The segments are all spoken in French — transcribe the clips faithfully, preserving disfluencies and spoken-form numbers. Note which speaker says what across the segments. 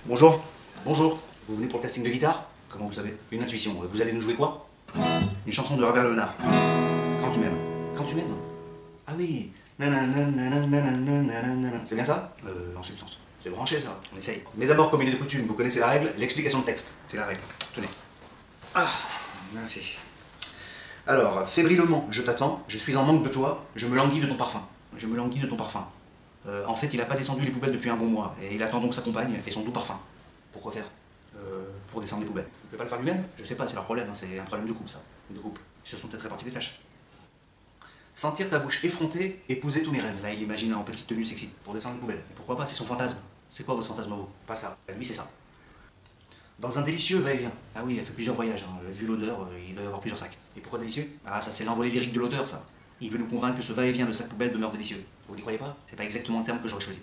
Speaker 1: Bonjour. Bonjour. Vous venez pour le casting de guitare? Comment vous savez? Une intuition. Vous allez nous jouer quoi? Une chanson de Herbert Léonard. Quand tu m'aimes. Quand tu m'aimes? Ah oui. C'est bien ça? Euh, en substance. C'est branché ça. On essaye. Mais d'abord, comme il est de coutume, vous connaissez la règle, l'explication de texte. C'est la règle. Tenez. Ah, merci. Alors, fébrilement, je t'attends, je suis en manque de toi, je me languis de ton parfum. Je me languis de ton parfum. Euh, en fait, il n'a pas descendu les poubelles depuis un bon mois, et il attend donc sa compagne et son doux parfum. Pourquoi faire? euh, Pour descendre les poubelles. Il ne peut pas le faire lui-même? Je sais pas, c'est leur problème, hein. C'est un problème de couple ça. De couple. Ils se sont peut-être répartis les tâches. Sentir ta bouche effrontée, épouser tous mes rêves. Là, il imagine en petite tenue sexy, pour descendre les poubelles. Et pourquoi pas, c'est son fantasme. C'est quoi votre fantasme à vous? Pas ça. Lui, c'est ça. Dans un délicieux va-et-vient. Ah oui, elle fait plusieurs voyages, hein. Vu l'odeur, il doit y avoir plusieurs sacs. Et pourquoi délicieux? Ah, ça c'est l'envolée lyrique de l'auteur, ça. Il veut nous convaincre que ce va-et-vient de sac poubelle demeure délicieux. Vous n'y croyez pas? C'est pas exactement le terme que j'aurais choisi.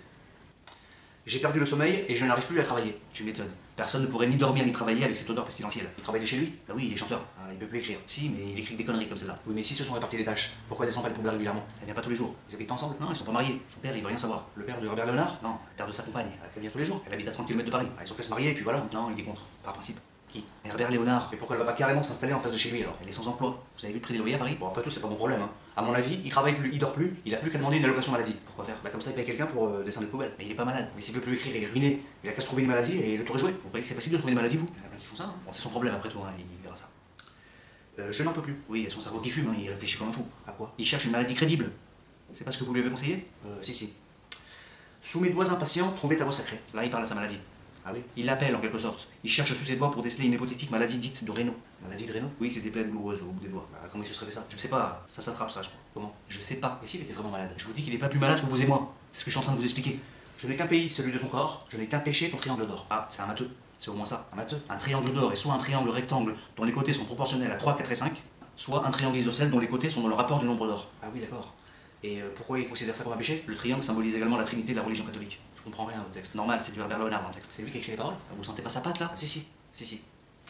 Speaker 1: J'ai perdu le sommeil et je n'arrive plus à travailler. Tu m'étonnes. Personne ne pourrait ni dormir ni travailler avec cette odeur pestilentielle. Il travaille de chez lui? Bah oui, il est chanteur. Ah, il peut plus écrire. Si, mais il écrit des conneries comme celle-là. Oui, mais si se sont répartis les tâches, pourquoi elle descend pas les poubelles régulièrement? Elle vient pas tous les jours. Ils habitent pas ensemble? Non, ils sont pas mariés. Son père, il veut rien savoir. Le père de Herbert Léonard? Non, le père de sa compagne. Elle vient tous les jours. Elle habite à trente kilomètres de Paris. Ah, ils ont qu'à se marier et puis voilà. Non, il est contre. Par principe. Qui? Herbert Léonard. Mais pourquoi elle va pas carrément s'installer en face de chez lui alors? Elle est sans emploi. Vous avez vu le prix des loyers à Paris? Bon, après tout, c'est pas mon problème. Hein. À mon avis, il travaille plus, il dort plus, il a plus qu'à demander une allocation maladie. Pourquoi faire? Bah comme ça, il paye quelqu'un pour euh, descendre les poubelles. Mais il est pas malade. Mais s'il peut plus écrire, il est ruiné. Il a qu'à se trouver une maladie et le tour est joué. Vous croyez que c'est facile de trouver une maladie, vous? Il y en a plein qui font ça. Hein. Bon, c'est son problème après tout, hein. Il verra ça. Euh, je n'en peux plus. Oui, il y a son cerveau qui fume, hein. Il réfléchit comme un fou. À quoi? Il cherche une maladie crédible. C'est pas ce que vous lui avez conseillé? Euh, si, si. Sous mes doigts impatients, trouvez ta voix sacrée. Là, il parle à sa maladie. Ah oui? Il l'appelle en quelque sorte. Il cherche sous ses doigts pour déceler une hypothétique maladie dite de Raynaud. Maladie de Raynaud? Oui, c'est des plaies douloureuses au bout des doigts. Bah, comment il se serait fait ça? Je sais pas, ça s'attrape ça, je crois. Comment? Je sais pas. Et s'il était vraiment malade? Je vous dis qu'il est pas plus malade que vous et moi. C'est ce que je suis en train de vous expliquer. Je n'ai qu'un pays, celui de ton corps. Je n'ai qu'un péché, ton triangle d'or. Ah, c'est un matheux. C'est au moins ça, un matheux. Un triangle d'or est soit un triangle rectangle dont les côtés sont proportionnels à trois, quatre et cinq, soit un triangle isocèle dont les côtés sont dans le rapport du nombre d'or. Ah oui, d'accord. Et euh, pourquoi il considère ça comme un péché? Le triangle symbolise également la trinité de la religion catholique. Je comprends rien au texte. Normal, c'est du Herbert Léonard dans le texte. C'est lui qui a écrit les paroles. Vous sentez pas sa patte là? Ah, si, si, si, si.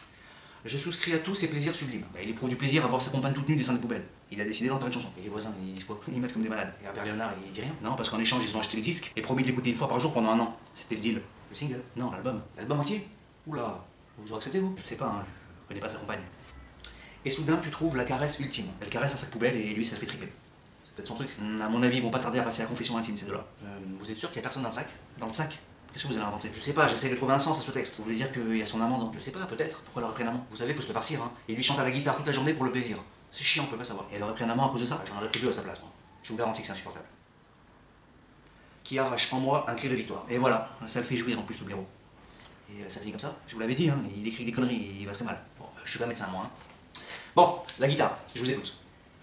Speaker 1: Je souscris à tous ces plaisirs sublimes. Bah, il éprouve du plaisir à voir sa compagne toute nue descendre les poubelles. Il a décidé d'en faire une chanson. Et les voisins, ils disent quoi? Ils mettent comme des malades. Et Herbert Léonard, il dit rien? Non, parce qu'en échange, ils ont acheté le disque et promis de l'écouter une fois par jour pendant un an. C'était le deal. Le single? Non, l'album. L'album entier? Oula, vous aurez accepté vous? Je sais pas, hein. Je connais pas sa compagne. Et soudain, tu trouves la caresse ultime. Elle caresse un sac poubelle et lui, ça le fait triper. C'est peut-être son truc. À mon avis, ils vont pas tarder à passer à la confession intime, ces deux-là. Euh, vous êtes sûr qu'il y a personne dans le sac? Dans le sac? Qu'est-ce que vous allez inventer? Je sais pas, j'essaie de trouver un sens à ce texte. Vous voulez dire qu'il y a son amant dans? Je sais pas, peut-être. Pourquoi elle aurait pris un amant? Vous savez, faut se le farcir, hein. Et lui chante à la guitare toute la journée pour le plaisir. C'est chiant, on peut pas savoir. Et elle aurait pris un amant à cause de ça? J'en aurais pris deux à sa place, moi. Je vous garantis que c'est insupportable. Qui arrache en moi un cri de victoire. Et voilà, ça le fait jouir en plus au bureau. Et euh, ça finit comme ça. Je vous l'avais dit, hein, il écrit des conneries, il va très mal. Bon, je suis pas médecin, moi. Hein. Bon, la guitare, je vous écoute.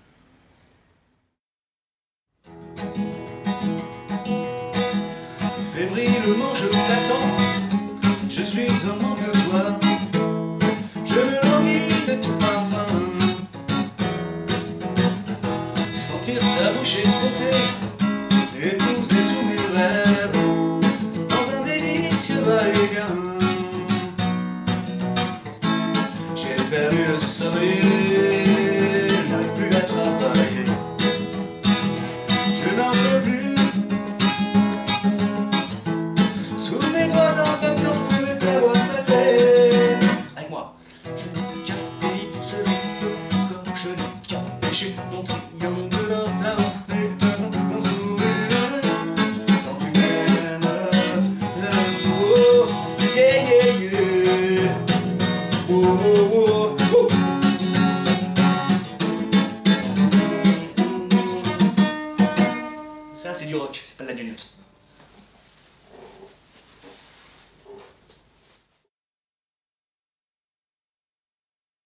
Speaker 1: Fébrilement je t'attends, je suis un manque de toi, je me languis de ton parfum, sentir ta bouche effrontée, épouser tous mes rêves, dans un délicieux va-et-vient. J'ai perdu le sommeil.